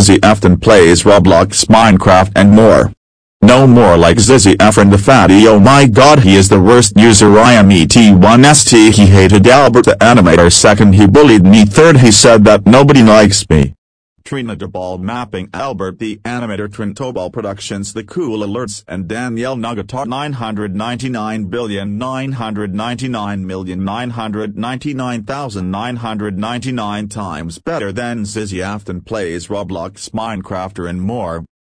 Zizzy afron plays Roblox, Minecraft and more. No more like Zizzy afron the fatty. Oh my god, he is the worst user. I am ET1ST. He hated Albert the animator. Second, he bullied me. Third, he said that nobody likes me. Trina de Ball mapping Albert the animator. Trintobal Productions The Cool Alerts and Danielle Nagatar 999,999,999 times better than Zizzy afron plays Roblox, Minecraft and more.